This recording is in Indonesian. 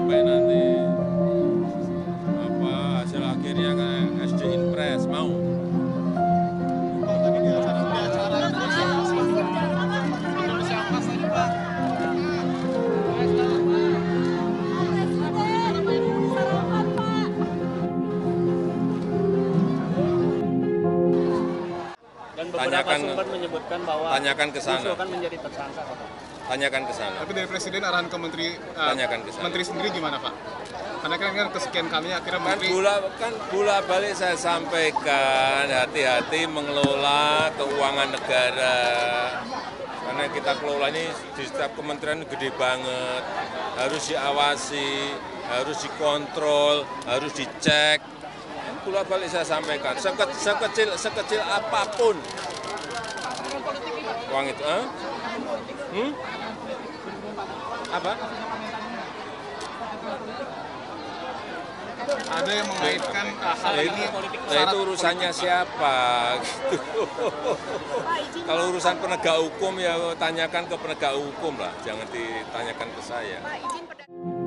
sampai nanti hasil akhirnya kayak SD Impres mau. Dan beberapa sumber menyebutkan bahwa tanyakan ke sana. akan menjadi tersangka, Pak. Tanyakan ke sana. Tapi dari Presiden arahan ke Menteri, Tanyakan ke sana. Menteri sendiri gimana Pak? Karena kan kesekian kalinya akhirnya Kan Menteri... bola balik saya sampaikan hati-hati mengelola keuangan negara. Karena kita kelola ini di setiap kementerian gede banget, harus diawasi, harus dikontrol, harus dicek. Bola balik saya sampaikan, sekecil apapun uang itu. Apa? Ada yang mengaitkan hal ini Itu urusannya siapa? Kalau urusan penegak hukum ya tanyakan ke penegak hukum lah, jangan ditanyakan ke saya.